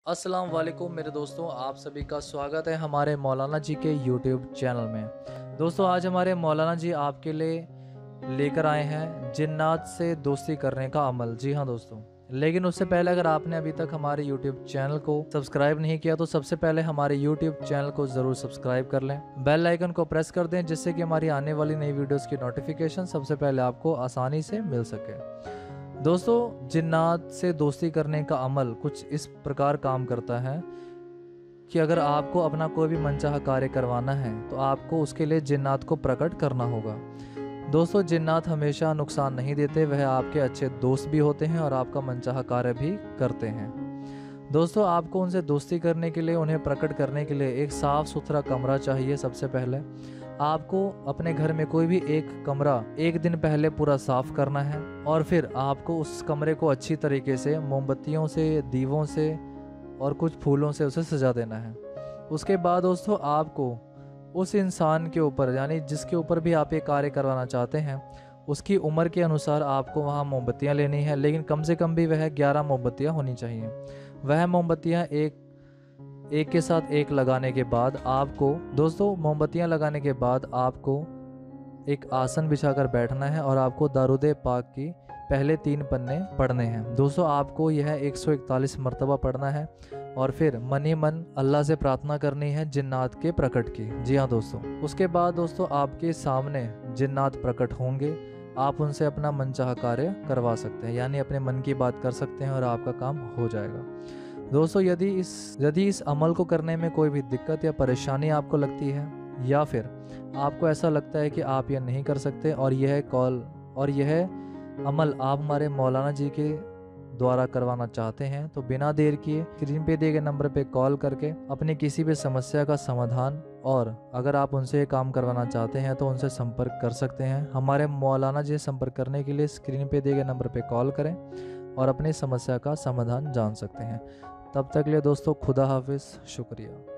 अस्सलाम वालेकुम मेरे दोस्तों, आप सभी का स्वागत है हमारे मौलाना जी के यूट्यूब चैनल में। दोस्तों आज हमारे मौलाना जी आपके लिए लेकर आए हैं जिन्नात से दोस्ती करने का अमल। जी हाँ दोस्तों, लेकिन उससे पहले अगर आपने अभी तक हमारे यूट्यूब चैनल को सब्सक्राइब नहीं किया तो सबसे पहले हमारे यूट्यूब चैनल को ज़रूर सब्सक्राइब कर लें, बेल आइकन को प्रेस कर दें जिससे कि हमारी आने वाली नई वीडियोस की नोटिफिकेशन सबसे पहले आपको आसानी से मिल सके। दोस्तों जिन्नात से दोस्ती करने का अमल कुछ इस प्रकार काम करता है कि अगर आपको अपना कोई भी मनचाहा कार्य करवाना है तो आपको उसके लिए जिन्नात को प्रकट करना होगा। दोस्तों जिन्नात हमेशा नुकसान नहीं देते, वह आपके अच्छे दोस्त भी होते हैं और आपका मनचाहा कार्य भी करते हैं। दोस्तों आपको उनसे दोस्ती करने के लिए, उन्हें प्रकट करने के लिए एक साफ सुथरा कमरा चाहिए। सबसे पहले आपको अपने घर में कोई भी एक कमरा एक दिन पहले पूरा साफ करना है और फिर आपको उस कमरे को अच्छी तरीके से मोमबत्तियों से, दीवों से और कुछ फूलों से उसे सजा देना है। उसके बाद दोस्तों आपको उस इंसान के ऊपर, यानी जिसके ऊपर भी आप ये कार्य करवाना चाहते हैं, उसकी उम्र के अनुसार आपको वहाँ मोमबत्तियाँ लेनी है, लेकिन कम से कम भी वह 11 मोमबत्तियाँ होनी चाहिए। वह मोमबत्तियाँ एक के साथ एक लगाने के बाद आपको, दोस्तों मोमबत्तियाँ लगाने के बाद आपको एक आसन बिछाकर बैठना है और आपको दारूद पाक की पहले 3 पन्ने पढ़ने हैं। दोस्तों आपको यह 141 मरतबा पढ़ना है और फिर मन ही मन अल्लाह से प्रार्थना करनी है जिन्नात के प्रकट की। जी हाँ दोस्तों, उसके बाद दोस्तों आपके सामने जिन्नात प्रकट होंगे, आप उनसे अपना मनचाहा कार्य करवा सकते हैं, यानी अपने मन की बात कर सकते हैं और आपका काम हो जाएगा। दोस्तों यदि इस अमल को करने में कोई भी दिक्कत या परेशानी आपको लगती है या फिर आपको ऐसा लगता है कि आप यह नहीं कर सकते और यह अमल आप हमारे मौलाना जी के द्वारा करवाना चाहते हैं, तो बिना देर किए स्क्रीन पे दिए गए नंबर पे कॉल करके अपनी किसी भी समस्या का समाधान, और अगर आप उनसे ये काम करवाना चाहते हैं तो उनसे संपर्क कर सकते हैं। हमारे मौलाना जी से संपर्क करने के लिए स्क्रीन पे दिए गए नंबर पे कॉल करें और अपनी समस्या का समाधान जान सकते हैं। तब तक के लिए दोस्तों खुदा हाफिज़, शुक्रिया।